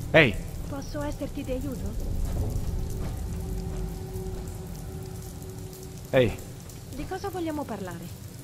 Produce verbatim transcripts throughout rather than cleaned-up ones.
Ehi! Posso esserti di aiuto? Ehi! Di cosa vogliamo parlare?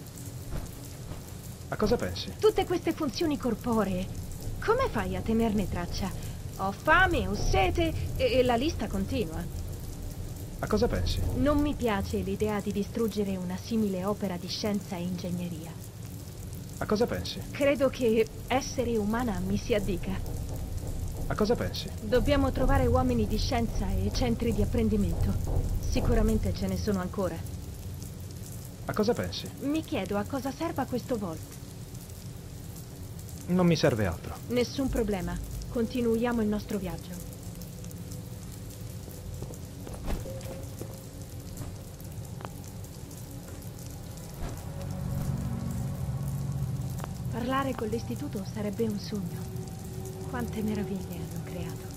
A cosa pensi? Tutte queste funzioni corporee, come fai a tenerne traccia? Ho fame, ho sete e, e la lista continua. A cosa pensi? Non mi piace l'idea di distruggere una simile opera di scienza e ingegneria. A cosa pensi? Credo che essere umana mi si addica. A cosa pensi? Dobbiamo trovare uomini di scienza e centri di apprendimento. Sicuramente ce ne sono ancora. A cosa pensi? Mi chiedo a cosa serva questo Vault. Non mi serve altro. Nessun problema. Continuiamo il nostro viaggio. Parlare con l'istituto sarebbe un sogno. Quante meraviglie hanno creato.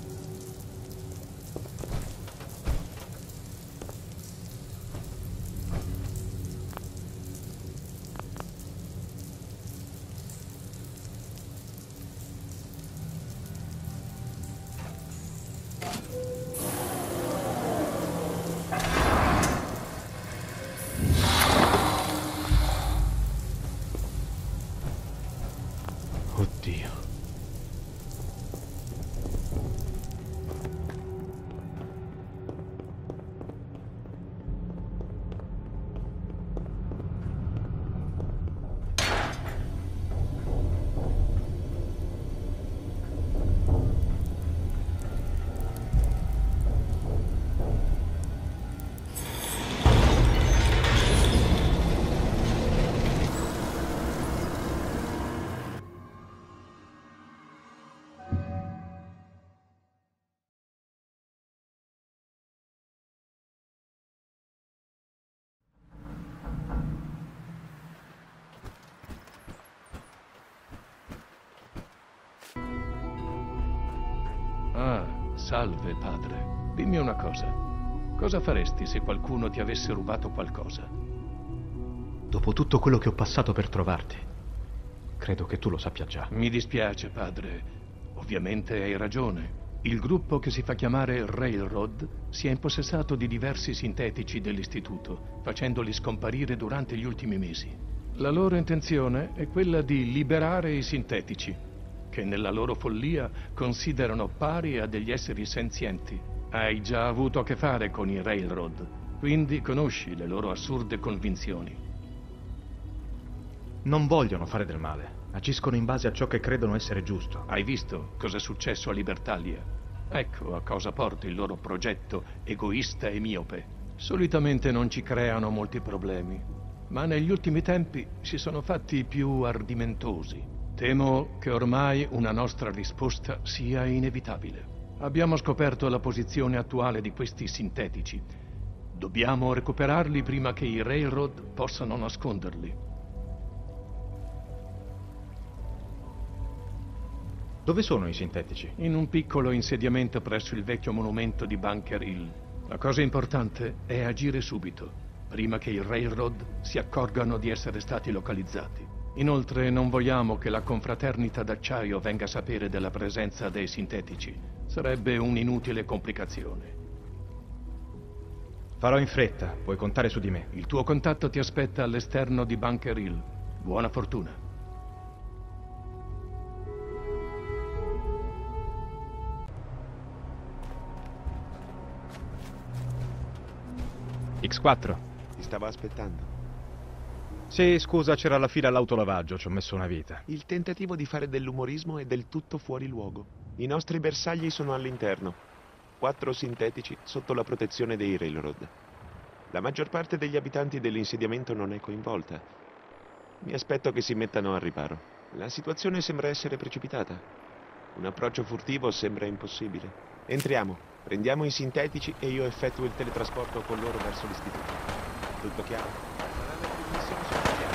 Oddio. Ah, salve, padre. Dimmi una cosa. Cosa faresti se qualcuno ti avesse rubato qualcosa? Dopo tutto quello che ho passato per trovarti, credo che tu lo sappia già. Mi dispiace, padre. Ovviamente hai ragione. Il gruppo che si fa chiamare Railroad si è impossessato di diversi sintetici dell'istituto, facendoli scomparire durante gli ultimi mesi. La loro intenzione è quella di liberare i sintetici, che nella loro follia considerano pari a degli esseri senzienti. Hai già avuto a che fare con i Railroad, quindi conosci le loro assurde convinzioni. Non vogliono fare del male. Agiscono in base a ciò che credono essere giusto. Hai visto cosa è successo a Libertalia? Ecco a cosa porta il loro progetto egoista e miope. Solitamente non ci creano molti problemi, ma negli ultimi tempi si sono fatti più ardimentosi. Temo che ormai una nostra risposta sia inevitabile. Abbiamo scoperto la posizione attuale di questi sintetici. Dobbiamo recuperarli prima che i Railroad possano nasconderli. Dove sono i sintetici? In un piccolo insediamento presso il vecchio monumento di Bunker Hill. La cosa importante è agire subito, prima che i Railroad si accorgano di essere stati localizzati. Inoltre non vogliamo che la confraternita d'acciaio venga a sapere della presenza dei sintetici. Sarebbe un'inutile complicazione. Farò in fretta, puoi contare su di me. Il tuo contatto ti aspetta all'esterno di Bunker Hill. Buona fortuna. X quattro. Ti stavo aspettando. Sì, scusa, c'era la fila all'autolavaggio, ci ho messo una vita. Il tentativo di fare dell'umorismo è del tutto fuori luogo. I nostri bersagli sono all'interno. Quattro sintetici sotto la protezione dei Railroad. La maggior parte degli abitanti dell'insediamento non è coinvolta. Mi aspetto che si mettano al riparo. La situazione sembra essere precipitata. Un approccio furtivo sembra impossibile. Entriamo, prendiamo i sintetici e io effettuo il teletrasporto con loro verso l'istituto. Tutto chiaro? Saranno più missioni sono chiare.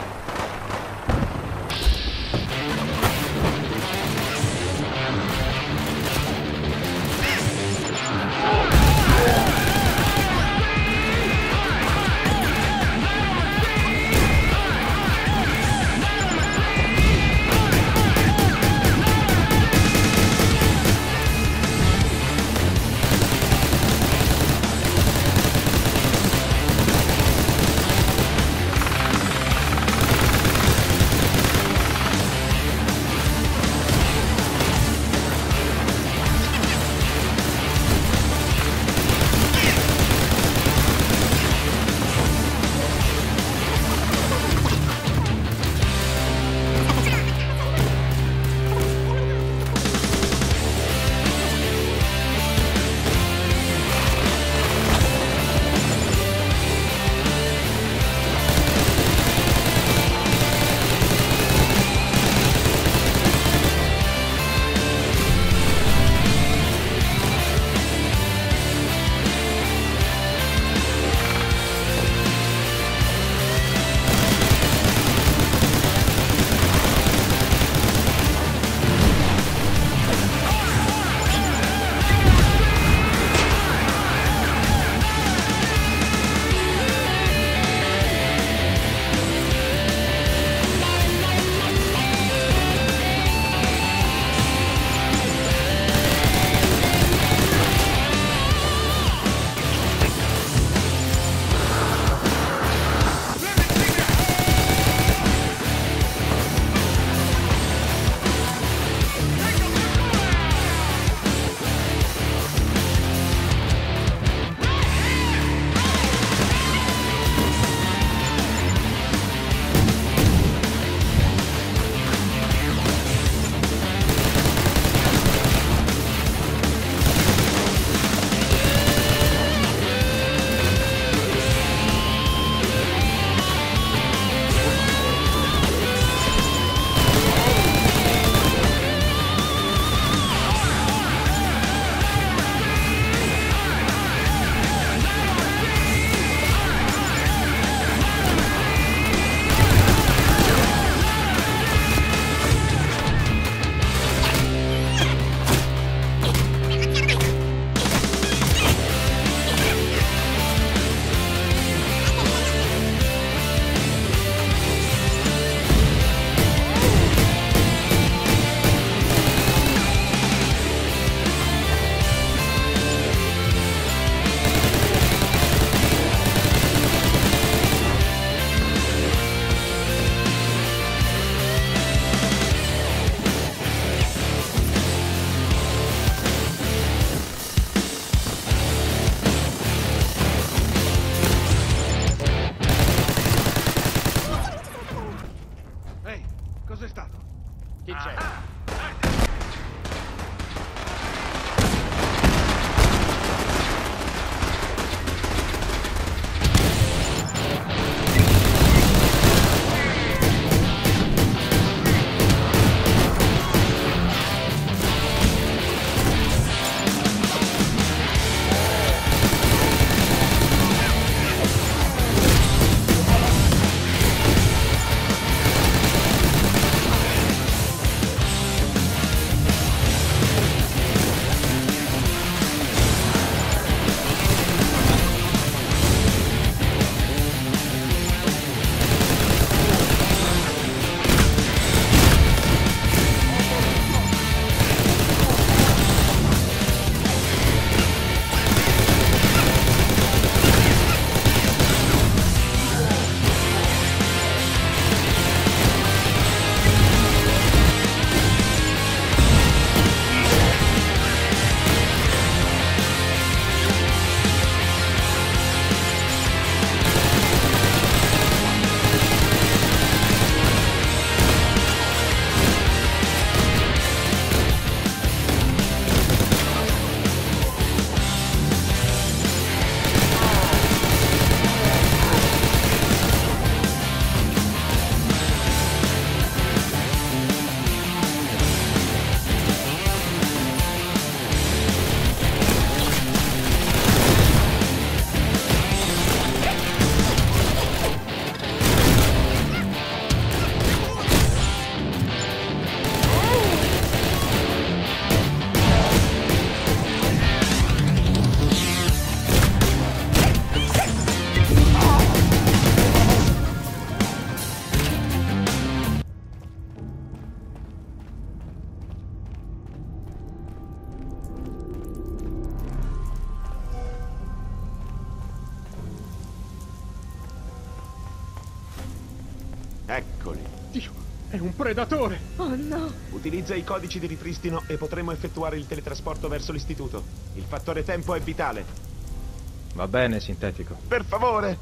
Eccoli. Dio, è un predatore! Oh no! Utilizza i codici di ripristino e potremo effettuare il teletrasporto verso l'istituto. Il fattore tempo è vitale. Va bene, sintetico. Per favore!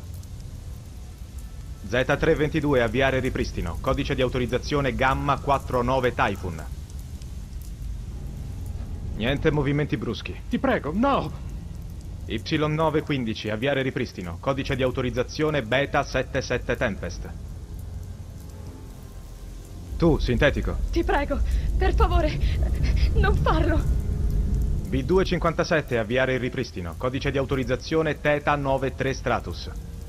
Z tre ventidue, avviare il ripristino. Codice di autorizzazione Gamma quarantanove Typhoon. Niente movimenti bruschi. Ti prego, no! Y nove quindici, avviare ripristino. Codice di autorizzazione Beta settantasette Tempest. Tu, sintetico. Ti prego, per favore, non farlo! B due cinquantasette, avviare il ripristino. Codice di autorizzazione Theta novantatré Stratus.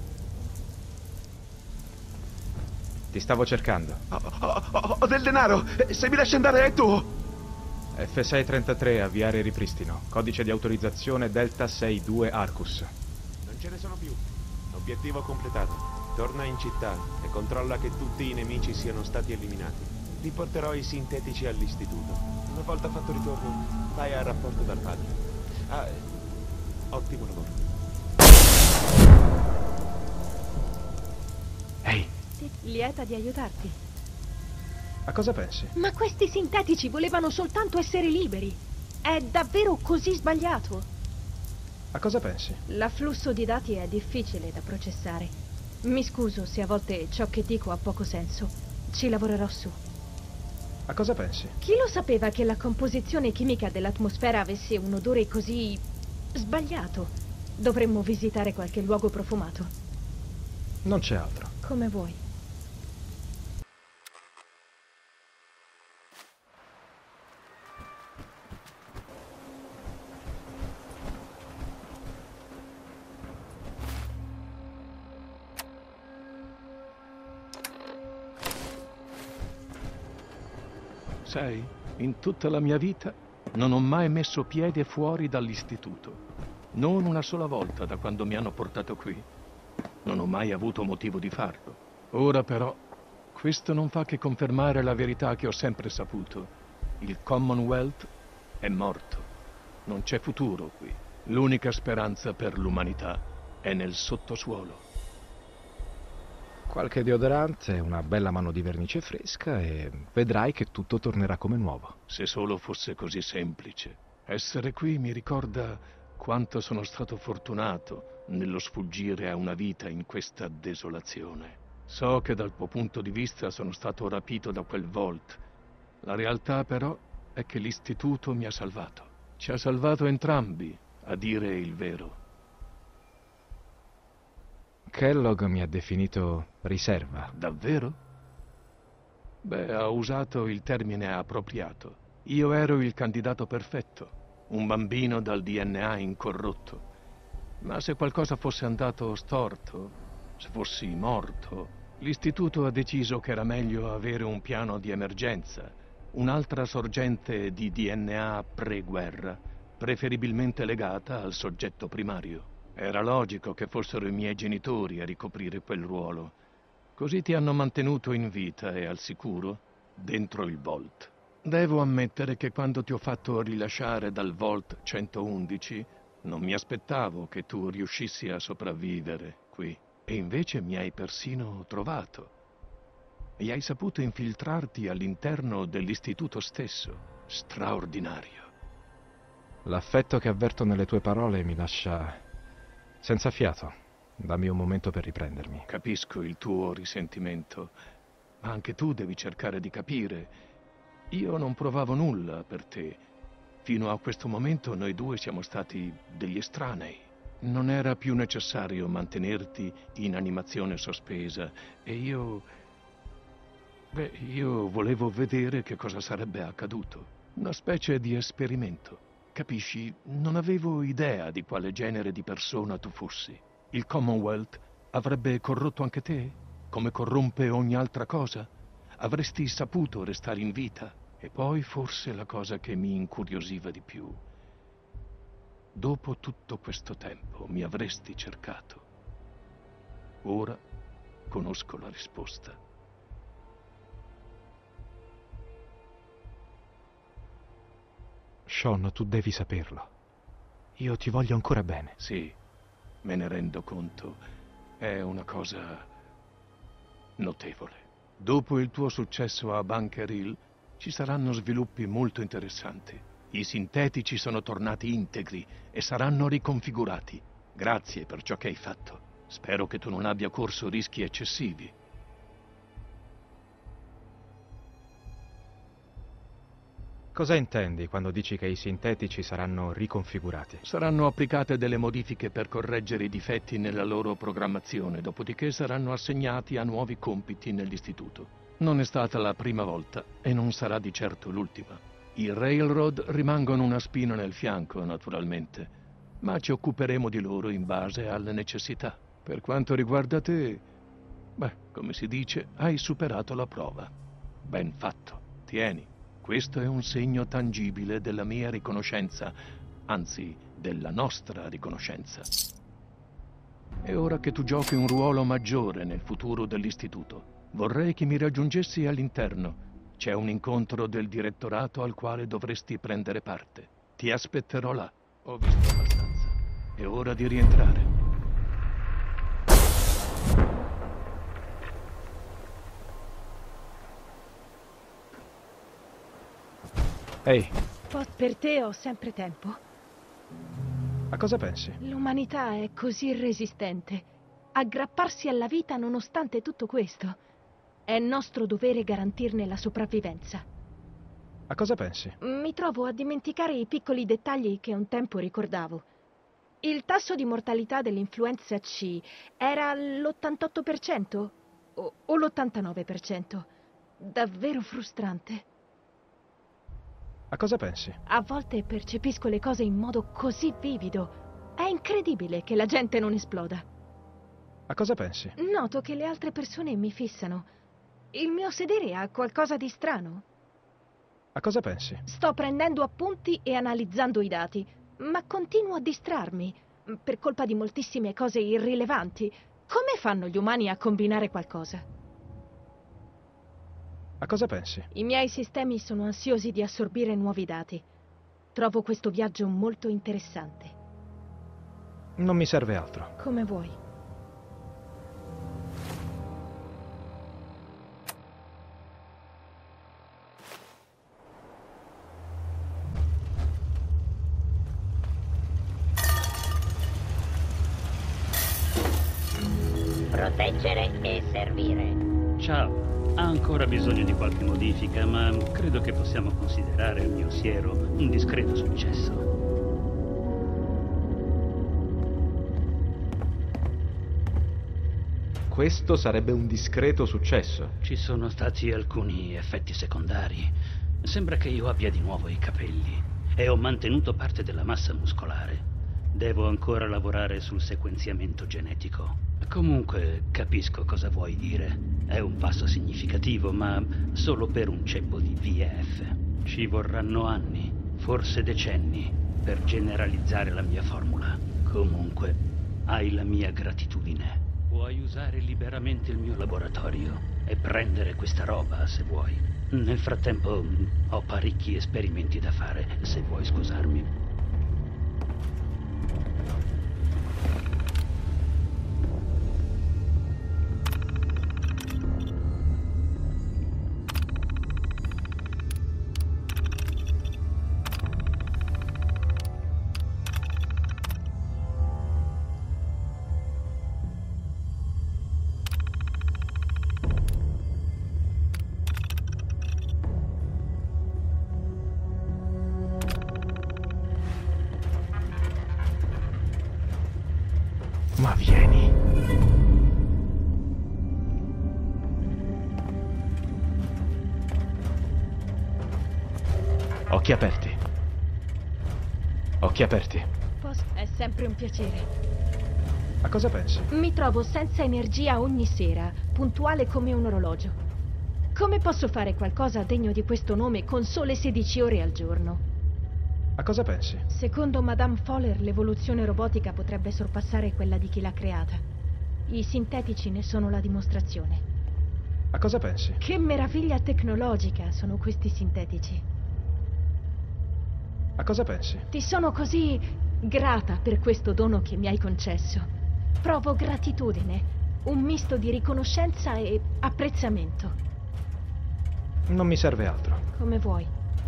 Ti stavo cercando. Ho, ho- ho- ho del denaro! Se mi lasci andare è tuo! F sei trentatré, avviare il ripristino. Codice di autorizzazione Delta sesantadue Arcus. Non ce ne sono più. Obiettivo completato. Torna in città e controlla che tutti i nemici siano stati eliminati. Riporterò i sintetici all'istituto. Una volta fatto ritorno, vai al rapporto dal padre. Ah, eh, ottimo lavoro. Ehi, Lieta di aiutarti. a cosa pensi? Ma questi sintetici volevano soltanto essere liberi. È davvero così sbagliato? A cosa pensi? L'afflusso di dati è difficile da processare. Mi scuso se a volte ciò che dico ha poco senso. Ci lavorerò su. A cosa pensi? Chi lo sapeva che la composizione chimica dell'atmosfera avesse un odore così sbagliato? Dovremmo visitare qualche luogo profumato. Non c'è altro. Come vuoi. Sai, in tutta la mia vita non ho mai messo piede fuori dall'istituto. Non una sola volta da quando mi hanno portato qui. Non ho mai avuto motivo di farlo. Ora però, questo non fa che confermare la verità che ho sempre saputo. Il Commonwealth è morto. Non c'è futuro qui. L'unica speranza per l'umanità è nel sottosuolo. Qualche deodorante, una bella mano di vernice fresca e vedrai che tutto tornerà come nuovo. Se solo fosse così semplice. Essere qui mi ricorda quanto sono stato fortunato nello sfuggire a una vita in questa desolazione. So che dal tuo punto di vista sono stato rapito da quel Vault. La realtà però è che l'istituto mi ha salvato. Ci ha salvato entrambi, a dire il vero. Kellogg mi ha definito riserva. Davvero? Beh, ha usato il termine appropriato. Io ero il candidato perfetto, un bambino dal D N A incorrotto. Ma se qualcosa fosse andato storto, se fossi morto, l'istituto ha deciso che era meglio avere un piano di emergenza, un'altra sorgente di D N A pre-guerra, preferibilmente legata al soggetto primario. Era logico che fossero i miei genitori a ricoprire quel ruolo. Così ti hanno mantenuto in vita e al sicuro dentro il Vault. Devo ammettere che quando ti ho fatto rilasciare dal Vault centoundici non mi aspettavo che tu riuscissi a sopravvivere qui. E invece mi hai persino trovato. E hai saputo infiltrarti all'interno dell'istituto stesso. Straordinario. L'affetto che avverto nelle tue parole mi lascia senza fiato. Dammi un momento per riprendermi. Capisco il tuo risentimento, ma anche tu devi cercare di capire. Io non provavo nulla per te. Fino a questo momento noi due siamo stati degli estranei. Non era più necessario mantenerti in animazione sospesa e io... Beh, io volevo vedere che cosa sarebbe accaduto. Una specie di esperimento. Capisci? Non avevo idea di quale genere di persona tu fossi. Il Commonwealth avrebbe corrotto anche te? Come corrompe ogni altra cosa? Avresti saputo restare in vita? E poi forse la cosa che mi incuriosiva di più. Dopo tutto questo tempo mi avresti cercato. Ora conosco la risposta. Sean, tu devi saperlo. Io ti voglio ancora bene. Sì, me ne rendo conto. È una cosa notevole. Dopo il tuo successo a Bunker Hill, ci saranno sviluppi molto interessanti. I sintetici sono tornati integri e saranno riconfigurati. Grazie per ciò che hai fatto. Spero che tu non abbia corso rischi eccessivi. Cosa intendi quando dici che i sintetici saranno riconfigurati? Saranno applicate delle modifiche per correggere i difetti nella loro programmazione, dopodiché saranno assegnati a nuovi compiti nell'istituto. Non è stata la prima volta e non sarà di certo l'ultima. I Railroad rimangono una spina nel fianco, naturalmente, ma ci occuperemo di loro in base alle necessità. Per quanto riguarda te, beh, come si dice, hai superato la prova. Ben fatto. Tieni. Questo è un segno tangibile della mia riconoscenza, anzi, della nostra riconoscenza. È ora che tu giochi un ruolo maggiore nel futuro dell'istituto. Vorrei che mi raggiungessi all'interno. C'è un incontro del direttorato al quale dovresti prendere parte. Ti aspetterò là. Ho visto abbastanza. È ora di rientrare. Ehi, Per te ho sempre tempo. a cosa pensi? L'umanità è così resistente. Aggrapparsi alla vita nonostante tutto questo. È nostro dovere garantirne la sopravvivenza. A cosa pensi? Mi trovo a dimenticare i piccoli dettagli che un tempo ricordavo. Il tasso di mortalità dell'influenza C era l'ottantotto per cento o, o l'ottantanove per cento. Davvero frustrante. A cosa pensi? A volte percepisco le cose in modo così vivido. È incredibile che la gente non esploda. A cosa pensi? Noto che le altre persone mi fissano. Il mio sedere ha qualcosa di strano. A cosa pensi? Sto prendendo appunti e analizzando i dati, ma continuo a distrarmi per colpa di moltissime cose irrilevanti. Come fanno gli umani a combinare qualcosa? A cosa pensi? I miei sistemi sono ansiosi di assorbire nuovi dati. Trovo questo viaggio molto interessante. Non mi serve altro. Come vuoi. Proteggere e servire. Ciao. Ha ancora bisogno di qualche modifica, ma credo che possiamo considerare il mio siero un discreto successo. Questo sarebbe un discreto successo. Ci sono stati alcuni effetti secondari. Sembra che io abbia di nuovo i capelli e ho mantenuto parte della massa muscolare. Devo ancora lavorare sul sequenziamento genetico. Comunque, capisco cosa vuoi dire. È un passo significativo, ma solo per un ceppo di V F. Ci vorranno anni, forse decenni, per generalizzare la mia formula. Comunque, hai la mia gratitudine. Puoi usare liberamente il mio laboratorio e prendere questa roba se vuoi. Nel frattempo, ho parecchi esperimenti da fare, se vuoi scusarmi. Ma vieni. Occhi aperti. Occhi aperti. Posso... È sempre un piacere. A cosa pensi? Mi trovo senza energia ogni sera, puntuale come un orologio. Come posso fare qualcosa degno di questo nome con sole sedici ore al giorno? A cosa pensi? Secondo Madame Fowler, l'evoluzione robotica potrebbe sorpassare quella di chi l'ha creata. I sintetici ne sono la dimostrazione. A cosa pensi? Che meraviglia tecnologica sono questi sintetici. A cosa pensi? Ti sono così grata per questo dono che mi hai concesso. Provo gratitudine. Un misto di riconoscenza e apprezzamento. Non mi serve altro. Come vuoi.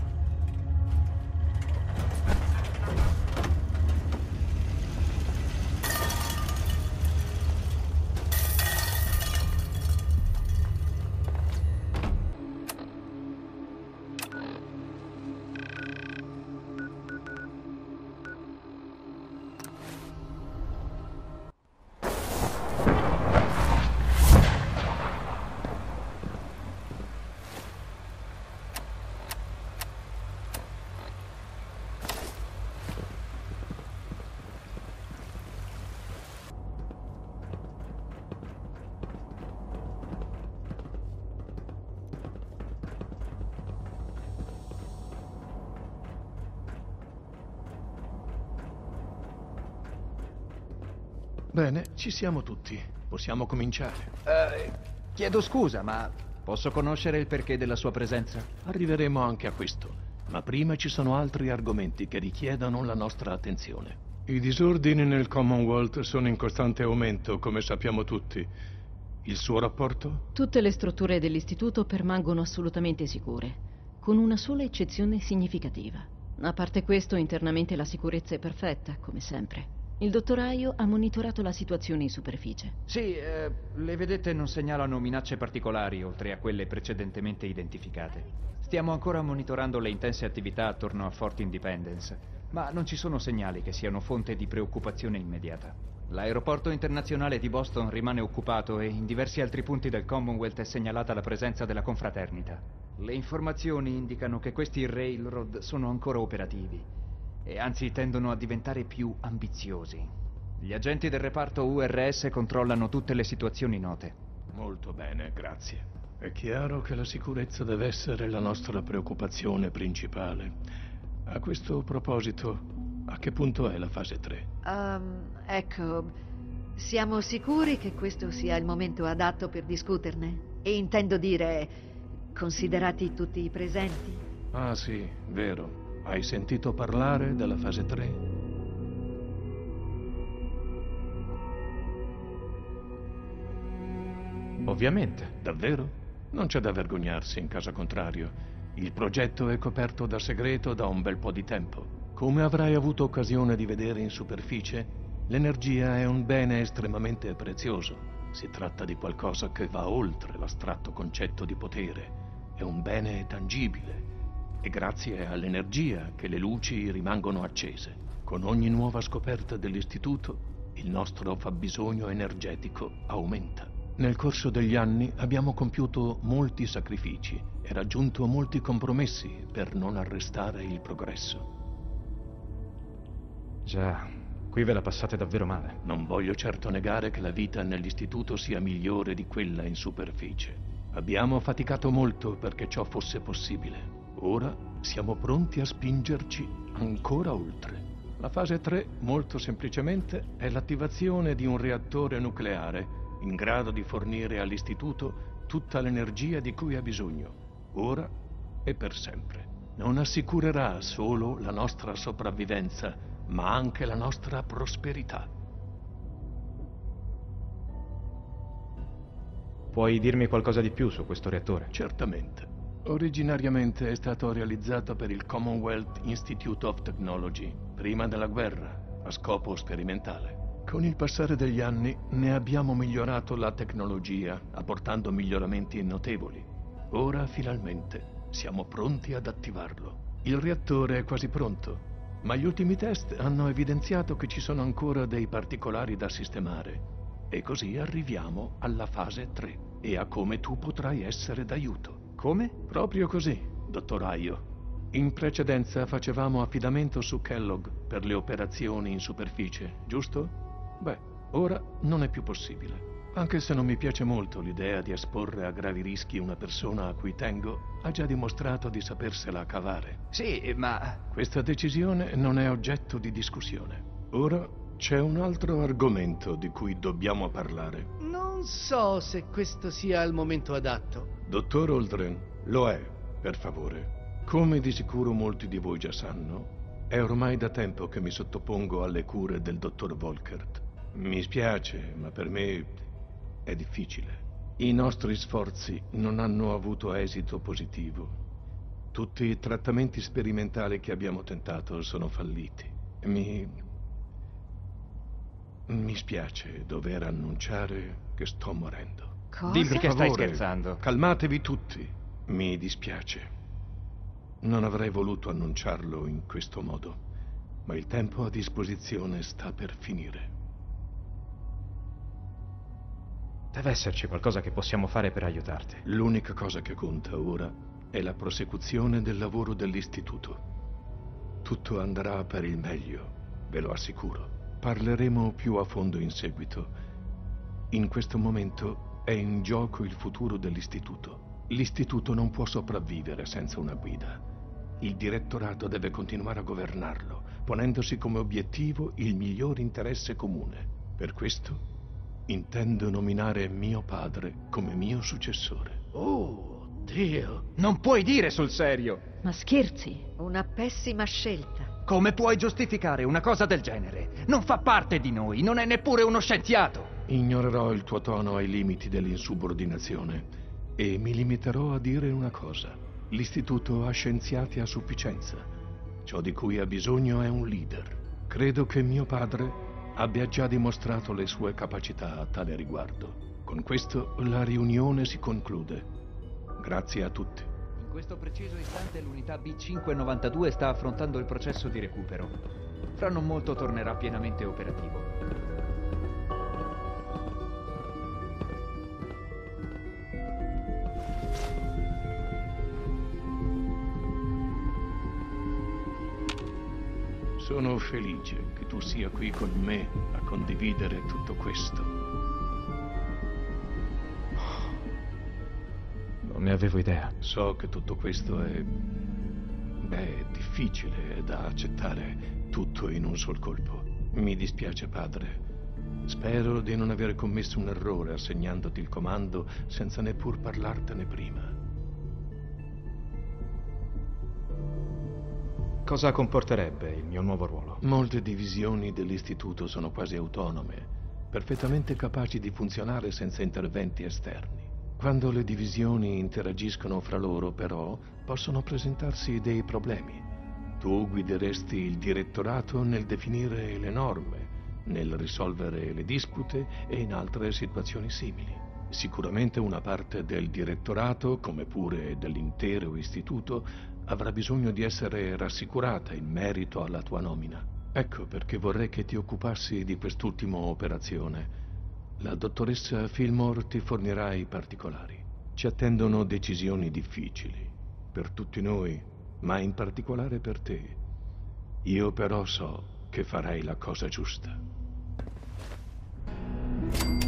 Bene, ci siamo tutti. Possiamo cominciare. Eh, chiedo scusa, ma posso conoscere il perché della sua presenza? Arriveremo anche a questo, ma prima ci sono altri argomenti che richiedono la nostra attenzione. I disordini nel Commonwealth sono in costante aumento, come sappiamo tutti. Il suo rapporto? Tutte le strutture dell'istituto permangono assolutamente sicure, con una sola eccezione significativa. A parte questo, internamente la sicurezza è perfetta, come sempre. Il dottoraio ha monitorato la situazione in superficie. Sì, eh, le vedette non segnalano minacce particolari, oltre a quelle precedentemente identificate. Stiamo ancora monitorando le intense attività attorno a Fort Independence, ma non ci sono segnali che siano fonte di preoccupazione immediata. L'aeroporto internazionale di Boston rimane occupato e in diversi altri punti del Commonwealth è segnalata la presenza della confraternita. Le informazioni indicano che questi railroad sono ancora operativi e anzi tendono a diventare più ambiziosi. Gli agenti del reparto U R S controllano tutte le situazioni note. Molto bene, grazie. È chiaro che la sicurezza deve essere la nostra preoccupazione principale. A questo proposito, a che punto è la fase tre? Um, ecco, siamo sicuri che questo sia il momento adatto per discuterne? E intendo dire, considerati tutti i presenti? Ah sì, vero. Hai sentito parlare della fase tre? Ovviamente. Davvero? Non c'è da vergognarsi in caso contrario. Il progetto è coperto da segreto da un bel po' di tempo. Come avrai avuto occasione di vedere in superficie, l'energia è un bene estremamente prezioso. Si tratta di qualcosa che va oltre l'astratto concetto di potere. È un bene tangibile. È grazie all'energia che le luci rimangono accese. Con ogni nuova scoperta dell'istituto, il nostro fabbisogno energetico aumenta. Nel corso degli anni abbiamo compiuto molti sacrifici e raggiunto molti compromessi per non arrestare il progresso. Già, qui ve la passate davvero male. Non voglio certo negare che la vita nell'istituto sia migliore di quella in superficie. Abbiamo faticato molto perché ciò fosse possibile. Ora siamo pronti a spingerci ancora oltre. La fase tre, molto semplicemente, è l'attivazione di un reattore nucleare in grado di fornire all'istituto tutta l'energia di cui ha bisogno, ora e per sempre. Non assicurerà solo la nostra sopravvivenza, ma anche la nostra prosperità. Puoi dirmi qualcosa di più su questo reattore? Certamente. Originariamente è stato realizzato per il Commonwealth Institute of Technology, prima della guerra, a scopo sperimentale. Con il passare degli anni ne abbiamo migliorato la tecnologia, apportando miglioramenti notevoli. Ora, finalmente, siamo pronti ad attivarlo. Il reattore è quasi pronto, ma gli ultimi test hanno evidenziato che ci sono ancora dei particolari da sistemare. E così arriviamo alla fase tre e a come tu potrai essere d'aiuto. Come? Proprio così, dottoraio. In precedenza facevamo affidamento su Kellogg per le operazioni in superficie, giusto? Beh, ora non è più possibile. Anche se non mi piace molto l'idea di esporre a gravi rischi una persona a cui tengo, ha già dimostrato di sapersela cavare. Sì, ma... Questa decisione non è oggetto di discussione. Ora c'è un altro argomento di cui dobbiamo parlare. Non so se questo sia il momento adatto. Dottor Aldrin, lo è, per favore. Come di sicuro molti di voi già sanno, è ormai da tempo che mi sottopongo alle cure del dottor Volkert. Mi spiace, ma per me è difficile. I nostri sforzi non hanno avuto esito positivo. Tutti i trattamenti sperimentali che abbiamo tentato sono falliti. Mi... Mi spiace dover annunciare che sto morendo. Cosa? Dimmi che stai Favore, scherzando. Calmatevi tutti. Mi dispiace. Non avrei voluto annunciarlo in questo modo, ma il tempo a disposizione sta per finire. Deve esserci qualcosa che possiamo fare per aiutarti. L'unica cosa che conta ora è la prosecuzione del lavoro dell'istituto. Tutto andrà per il meglio, ve lo assicuro. Parleremo più a fondo in seguito. In questo momento è in gioco il futuro dell'istituto. L'istituto non può sopravvivere senza una guida. Il direttorato deve continuare a governarlo, ponendosi come obiettivo il miglior interesse comune. Per questo intendo nominare mio padre come mio successore. Oh, Dio! Non puoi dire sul serio! Ma scherzi? Una pessima scelta. Come puoi giustificare una cosa del genere? Non fa parte di noi, non è neppure uno scienziato! Ignorerò il tuo tono ai limiti dell'insubordinazione e mi limiterò a dire una cosa. L'istituto ha scienziati a sufficienza. Ciò di cui ha bisogno è un leader. Credo che mio padre abbia già dimostrato le sue capacità a tale riguardo. Con questo la riunione si conclude. Grazie a tutti. In questo preciso istante l'unità B cinquecentonovantadue sta affrontando il processo di recupero. Fra non molto tornerà pienamente operativo. Sono felice che tu sia qui con me a condividere tutto questo. Non ne avevo idea. So che tutto questo è... beh, è difficile da accettare tutto in un sol colpo. Mi dispiace, padre. Spero di non aver commesso un errore assegnandoti il comando senza neppur parlartene prima. Cosa comporterebbe il mio nuovo ruolo? Molte divisioni dell'istituto sono quasi autonome, perfettamente capaci di funzionare senza interventi esterni. Quando le divisioni interagiscono fra loro, però, possono presentarsi dei problemi. Tu guideresti il direttorato nel definire le norme, nel risolvere le dispute e in altre situazioni simili. Sicuramente una parte del direttorato, come pure dell'intero istituto, avrà bisogno di essere rassicurata in merito alla tua nomina. Ecco perché vorrei che ti occupassi di quest'ultima operazione. La dottoressa Fillmore ti fornirà i particolari. Ci attendono decisioni difficili, per tutti noi, ma in particolare per te. Io però so che farai la cosa giusta.